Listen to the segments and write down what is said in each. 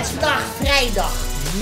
Het is vandaag vrijdag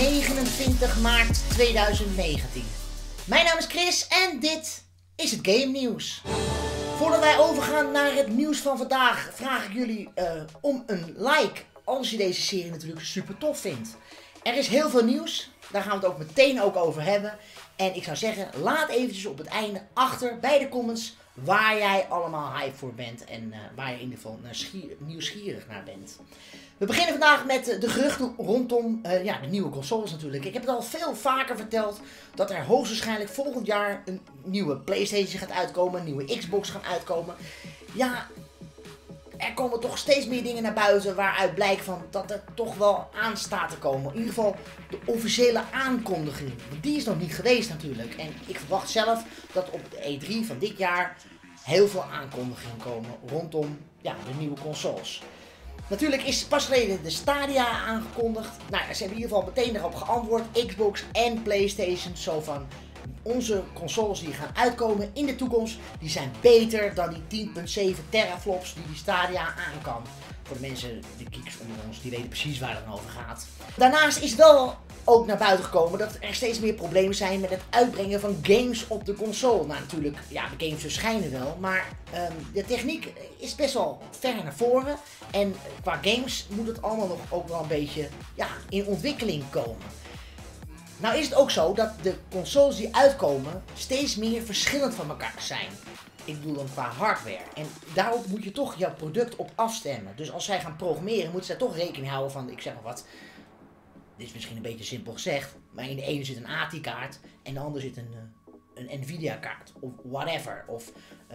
29 maart 2019. Mijn naam is Chris en dit is het Game Nieuws. Voordat wij overgaan naar het nieuws van vandaag vraag ik jullie om een like als je deze serie natuurlijk super tof vindt. Er is heel veel nieuws, daar gaan we het ook meteen over hebben. En ik zou zeggen, laat eventjes op het einde achter bij de comments waar jij allemaal hype voor bent en waar je in ieder geval nieuwsgierig naar bent. We beginnen vandaag met de geruchten rondom de nieuwe consoles natuurlijk. Ik heb het al veel vaker verteld dat er hoogstwaarschijnlijk volgend jaar een nieuwe PlayStation gaat uitkomen, een nieuwe Xbox gaat uitkomen. Ja, er komen toch steeds meer dingen naar buiten waaruit blijkt van dat er toch wel aan staat te komen. In ieder geval de officiële aankondiging. Die is nog niet geweest natuurlijk. En ik verwacht zelf dat op de E3 van dit jaar heel veel aankondigingen komen rondom de nieuwe consoles. Natuurlijk is pas geleden de Stadia aangekondigd. Nou, ze hebben in ieder geval meteen erop geantwoord. Xbox en PlayStation. Zo van onze consoles die gaan uitkomen in de toekomst. Die zijn beter dan die 10.7 teraflops die Stadia aan kan. Voor de mensen, de geeks onder ons, die weten precies waar het dan over gaat. Daarnaast is wel ook naar buiten gekomen dat er steeds meer problemen zijn met het uitbrengen van games op de console. Nou natuurlijk, ja, de games verschijnen wel, maar de techniek is best wel ver naar voren. En qua games moet het allemaal nog ook wel een beetje in ontwikkeling komen. Nou is het ook zo dat de consoles die uitkomen steeds meer verschillend van elkaar zijn. Ik bedoel dan qua hardware. En daarop moet je toch jouw product op afstemmen. Dus als zij gaan programmeren, moeten zij toch rekening houden van, ik zeg maar wat, dit is misschien een beetje simpel gezegd, maar in de ene zit een ATI-kaart en de andere zit een Nvidia-kaart. Of whatever. Of,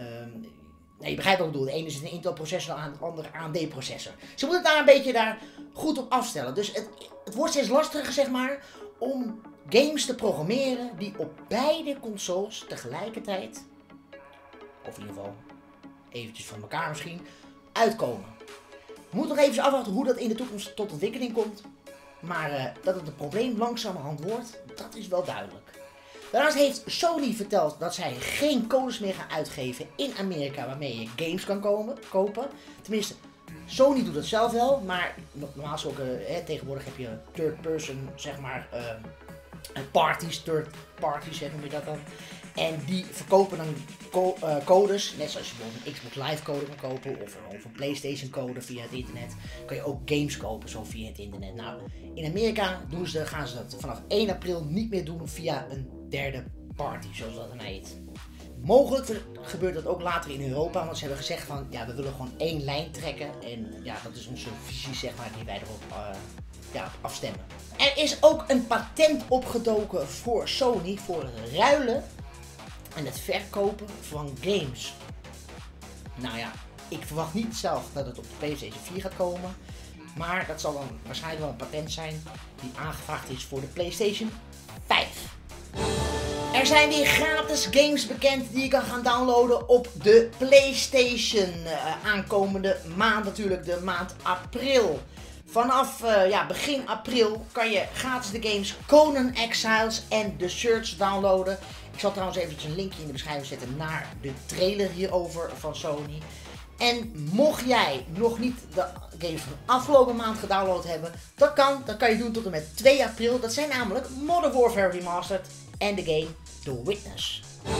je begrijpt wat ik bedoel. De ene zit een Intel-processor en de andere AMD-processor. Ze moeten daar een beetje goed op afstellen. Dus het wordt steeds lastiger, zeg maar, om games te programmeren die op beide consoles tegelijkertijd, of in ieder geval eventjes van elkaar misschien, uitkomen. We moeten nog even afwachten hoe dat in de toekomst tot ontwikkeling komt. Maar dat het een probleem langzamerhand wordt, dat is wel duidelijk. Daarnaast heeft Sony verteld dat zij geen codes meer gaan uitgeven in Amerika waarmee je games kan kopen. Tenminste, Sony doet dat zelf wel, maar normaal gesproken tegenwoordig heb je third person, zeg maar, parties, third parties, noem je dat dan. En die verkopen dan codes, net zoals je bijvoorbeeld een Xbox Live code kan kopen of een PlayStation code via het internet. Kan je ook games kopen zo via het internet. Nou, in Amerika gaan ze dat vanaf 1 april niet meer doen via een derde party, zoals dat dan heet. Mogelijk gebeurt dat ook later in Europa, want ze hebben gezegd van, ja, we willen gewoon één lijn trekken. En ja, dat is onze visie, zeg maar, die wij erop afstemmen. Er is ook een patent opgedoken voor Sony voor het ruilen en het verkopen van games. Nou ja, ik verwacht niet zelf dat het op de PlayStation 4 gaat komen. Maar dat zal dan waarschijnlijk wel een patent zijn die aangevraagd is voor de PlayStation 5. Er zijn weer gratis games bekend die je kan gaan downloaden op de PlayStation. Aankomende maand natuurlijk, de maand april. Vanaf begin april kan je gratis de games Conan Exiles en The Search downloaden. Ik zal trouwens eventjes een linkje in de beschrijving zetten naar de trailer hierover van Sony. En mocht jij nog niet de games van de afgelopen maand gedownload hebben, dat kan je doen tot en met 2 april. Dat zijn namelijk Modern Warfare Remastered en de game The Witness.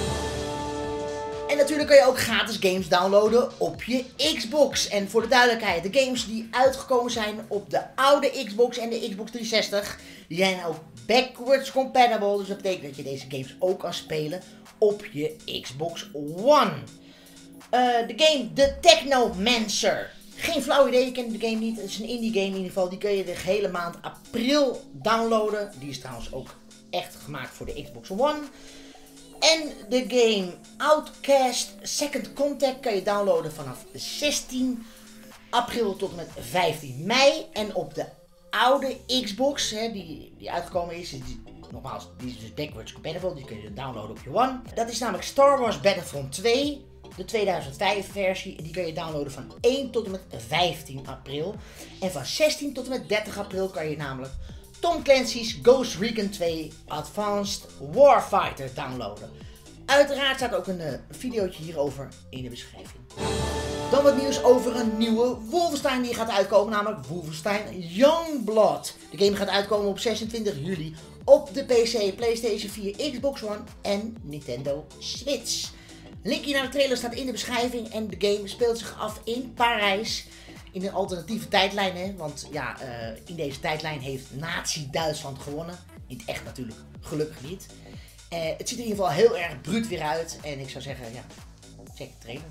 En natuurlijk kan je ook gratis games downloaden op je Xbox. En voor de duidelijkheid, de games die uitgekomen zijn op de oude Xbox en de Xbox 360, die zijn ook backwards compatible. Dus dat betekent dat je deze games ook kan spelen op je Xbox One. De game The Technomancer. Geen flauw idee, ik ken de game niet. Het is een indie game in ieder geval. Die kun je de hele maand april downloaden. Die is trouwens ook echt gemaakt voor de Xbox One. En de game Outcast Second Contact kan je downloaden vanaf 16 april tot en met 15 mei. En op de oude Xbox, die uitgekomen is, nogmaals, die is dus backwards compatible, die kun je downloaden op je One. Dat is namelijk Star Wars Battlefront 2, de 2005 versie. En die kun je downloaden van 1 tot en met 15 april. En van 16 tot en met 30 april kan je namelijk Tom Clancy's Ghost Recon 2 Advanced Warfighter downloaden. Uiteraard staat ook een videootje hierover in de beschrijving. Dan wat nieuws over een nieuwe Wolfenstein die gaat uitkomen, namelijk Wolfenstein Youngblood. De game gaat uitkomen op 26 juli op de PC, PlayStation 4, Xbox One en Nintendo Switch. Linkje naar de trailer staat in de beschrijving en de game speelt zich af in Parijs. In een alternatieve tijdlijn, hè? Want ja, in deze tijdlijn heeft Nazi-Duitsland gewonnen. In het echt natuurlijk, gelukkig niet. Het ziet er in ieder geval heel erg bruut weer uit en ik zou zeggen, ja, check de trailer.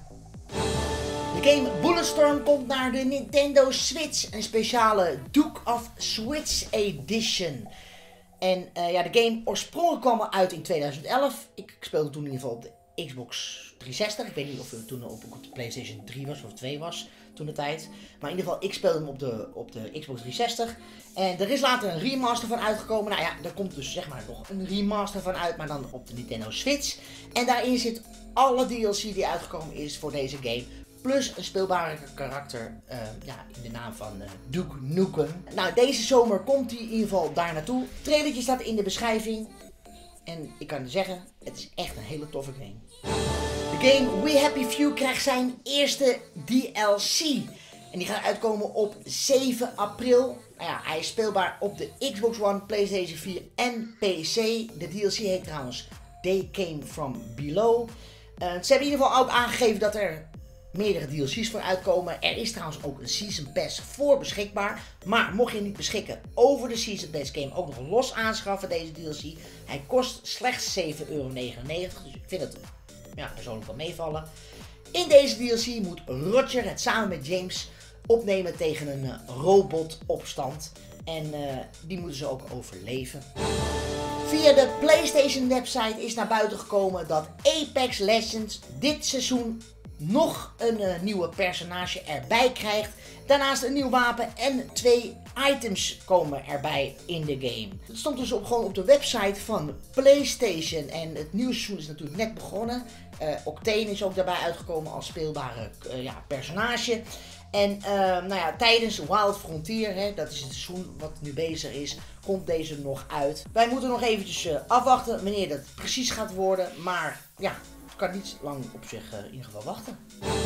De game Bulletstorm komt naar de Nintendo Switch, een speciale Duke of Switch Edition. En ja, de game oorspronkelijk kwam al uit in 2011. Ik speelde toen in ieder geval op de Xbox 360. Ik weet niet of het toen op de PlayStation 3 was of 2 was toen de tijd. Maar in ieder geval, ik speelde hem op de Xbox 360. En er is later een remaster van uitgekomen. Nou ja, daar komt dus zeg maar nog een remaster van uit, maar dan op de Nintendo Switch. En daarin zit alle DLC die uitgekomen is voor deze game. Plus een speelbare karakter ja, in de naam van Duke Nukem. Nou, deze zomer komt hij in ieder geval daar naartoe. Trailertje staat in de beschrijving. En ik kan zeggen, het is echt een hele toffe game. De game We Happy Few krijgt zijn eerste DLC. En die gaat uitkomen op 7 april. Nou ja, hij is speelbaar op de Xbox One, PlayStation 4 en PC. De DLC heet trouwens They Came From Below. Ze hebben in ieder geval ook aangegeven dat er meerdere DLC's voor uitkomen. Er is trouwens ook een Season Pass voor beschikbaar. Maar mocht je niet beschikken over de Season Pass, kun je hem ook nog los aanschaffen, deze DLC. Hij kost slechts €7,99. Dus ik vind het ja, persoonlijk wel meevallen. In deze DLC moet Roger het samen met James opnemen tegen een robotopstand. En die moeten ze ook overleven. Via de PlayStation website is naar buiten gekomen dat Apex Legends dit seizoen nog een nieuwe personage erbij krijgt. Daarnaast een nieuw wapen en 2 items komen erbij in de game. Het stond dus gewoon op de website van PlayStation en het nieuwe seizoen is natuurlijk net begonnen. Octane is ook daarbij uitgekomen als speelbare ja, personage. En nou ja, tijdens Wild Frontier, hè, dat is het seizoen wat nu bezig is, komt deze nog uit. Wij moeten nog eventjes afwachten wanneer dat precies gaat worden, maar ja, ik kan niet lang op zich in ieder geval wachten.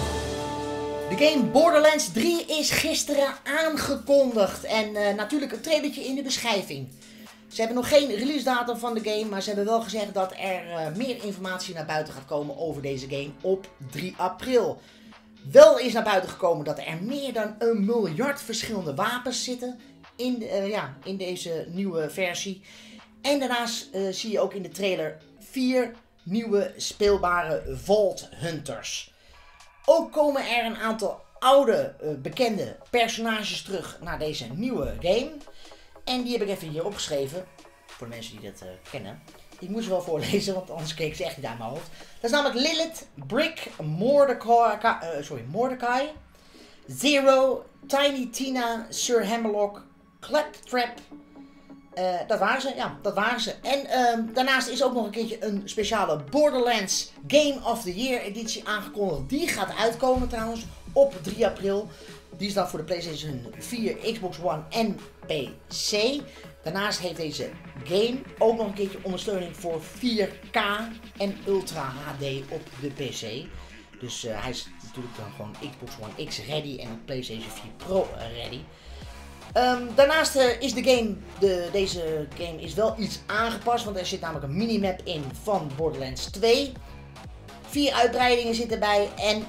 De game Borderlands 3 is gisteren aangekondigd en natuurlijk een trailertje in de beschrijving. Ze hebben nog geen release datum van de game, maar ze hebben wel gezegd dat er meer informatie naar buiten gaat komen over deze game op 3 april. Wel is naar buiten gekomen dat er meer dan 1 miljard verschillende wapens zitten in deze nieuwe versie. En daarnaast zie je ook in de trailer 4 nieuwe speelbare Vault Hunters. Ook komen er een aantal oude bekende personages terug naar deze nieuwe game. En die heb ik even hier opgeschreven, voor de mensen die dat kennen. Ik moet ze wel voorlezen, want anders keek ze echt niet uit mijn hoofd. Dat is namelijk Lilith, Brick, Mordecai, Zero, Tiny Tina, Sir Hammerlock, Claptrap. Dat waren ze, ja, dat waren ze. En daarnaast is ook nog een keertje een speciale Borderlands Game of the Year editie aangekondigd. Die gaat uitkomen trouwens op 3 april. Die is dan voor de PlayStation 4, Xbox One en PC. Daarnaast heeft deze game ook nog een keertje ondersteuning voor 4K en Ultra HD op de PC. Dus hij is natuurlijk dan gewoon Xbox One X ready en PlayStation 4 Pro ready. Daarnaast is deze game is wel iets aangepast, want er zit namelijk een minimap in van Borderlands 2. 4 uitbreidingen zitten erbij en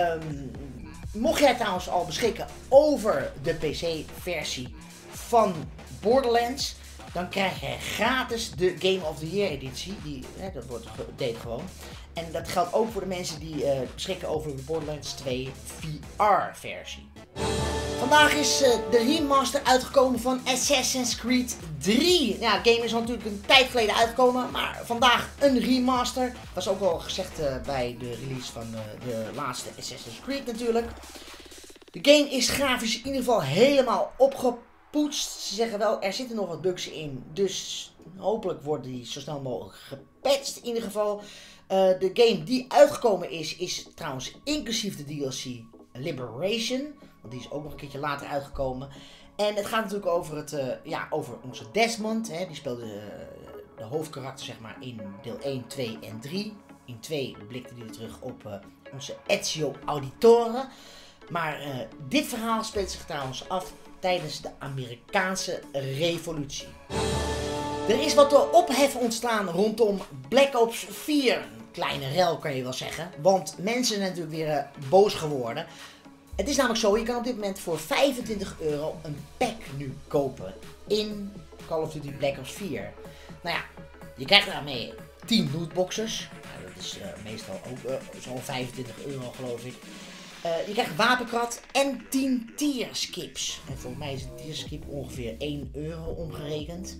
mocht jij trouwens al beschikken over de PC-versie van Borderlands, dan krijg je gratis de Game of the Year editie. Dat wordt geüpdate gewoon. En dat geldt ook voor de mensen die beschikken over de Borderlands 2 VR-versie. Vandaag is de remaster uitgekomen van Assassin's Creed 3. Ja, de game is natuurlijk een tijd geleden uitgekomen, maar vandaag een remaster. Dat was ook al gezegd bij de release van de laatste Assassin's Creed natuurlijk. De game is grafisch in ieder geval helemaal opgepoetst. Ze zeggen wel, er zitten nog wat bugs in, dus hopelijk wordt die zo snel mogelijk gepatcht in ieder geval. De game die uitgekomen is trouwens inclusief de DLC Liberation. Want die is ook nog een keertje later uitgekomen. En het gaat natuurlijk over, over onze Desmond. Hè. Die speelde de hoofdkarakter zeg maar in deel 1, 2 en 3. In 2 blikte hij terug op onze Ezio Auditore. Maar dit verhaal speelt zich trouwens af tijdens de Amerikaanse Revolutie. Er is wat ophef ontstaan rondom Black Ops 4. Een kleine rel kan je wel zeggen, want mensen zijn natuurlijk weer boos geworden. Het is namelijk zo, je kan op dit moment voor €25 een pack nu kopen in Call of Duty Black Ops 4. Nou ja, je krijgt daarmee 10 lootboxes. Nou, dat is meestal ook zo'n €25 geloof ik. Je krijgt een wapenkrat en 10 tierskips. En volgens mij is een tierskip ongeveer €1 omgerekend.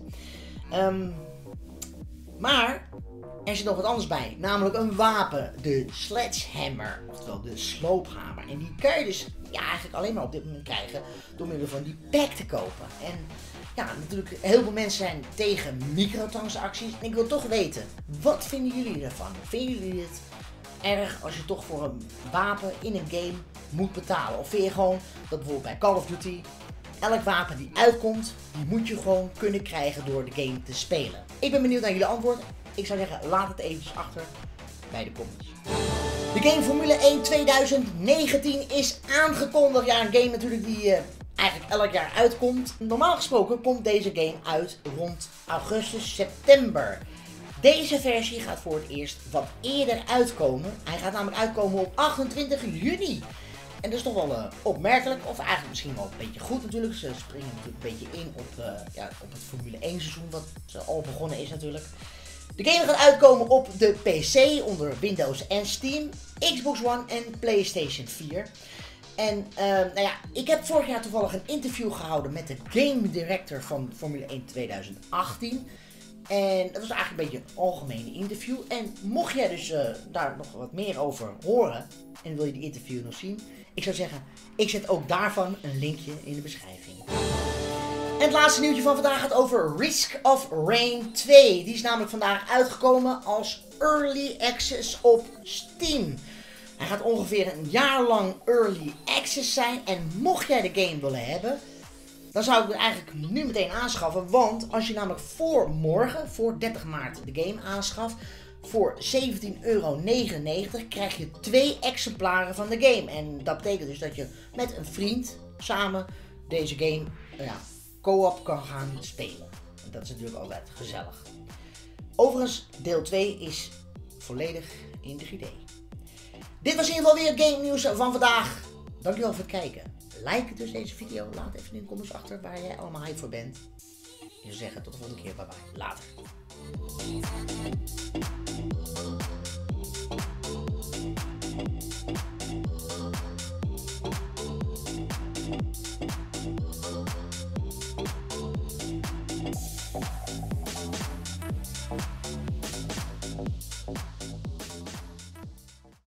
Maar er zit nog wat anders bij, namelijk een wapen, de Sledgehammer, oftewel de sloophamer. En die kan je dus eigenlijk alleen maar op dit moment krijgen door middel van die pack te kopen. En ja, natuurlijk, heel veel mensen zijn tegen microtransacties. En ik wil toch weten, wat vinden jullie ervan? Vinden jullie het erg als je toch voor een wapen in een game moet betalen? Of vind je gewoon dat bijvoorbeeld bij Call of Duty elk wapen die uitkomt, die moet je gewoon kunnen krijgen door de game te spelen? Ik ben benieuwd naar jullie antwoord. Ik zou zeggen, laat het eventjes achter bij de comments. De game Formule 1 2019 is aangekondigd. Ja, een game natuurlijk die eigenlijk elk jaar uitkomt. Normaal gesproken komt deze game uit rond augustus, september. Deze versie gaat voor het eerst wat eerder uitkomen. Hij gaat namelijk uitkomen op 28 juni. En dat is toch wel opmerkelijk, of eigenlijk misschien wel een beetje goed natuurlijk. Ze springen natuurlijk een beetje in op het Formule 1 seizoen wat al begonnen is natuurlijk. De game gaat uitkomen op de PC onder Windows en Steam, Xbox One en PlayStation 4. En ik heb vorig jaar toevallig een interview gehouden met de game director van Formule 1 2018. En dat was eigenlijk een beetje een algemene interview. En mocht jij dus daar nog wat meer over horen en wil je die interview nog zien, ik zou zeggen, ik zet ook daarvan een linkje in de beschrijving. En het laatste nieuwtje van vandaag gaat over Risk of Rain 2. Die is namelijk vandaag uitgekomen als Early Access op Steam. Hij gaat ongeveer een jaar lang Early Access zijn. En mocht jij de game willen hebben, dan zou ik het eigenlijk nu meteen aanschaffen. Want als je namelijk voor morgen, voor 30 maart, de game aanschaft, voor €17,99 krijg je 2 exemplaren van de game. En dat betekent dus dat je met een vriend samen deze game co-op kan gaan spelen. En dat is natuurlijk altijd gezellig. Overigens, deel 2 is volledig in de 3D. Dit was in ieder geval weer het game nieuws van vandaag. Dankjewel voor het kijken. Like dus deze video. Laat even in de comments achter waar jij allemaal hype voor bent. Ik zou zeggen, tot de volgende keer. Bye bye. Later.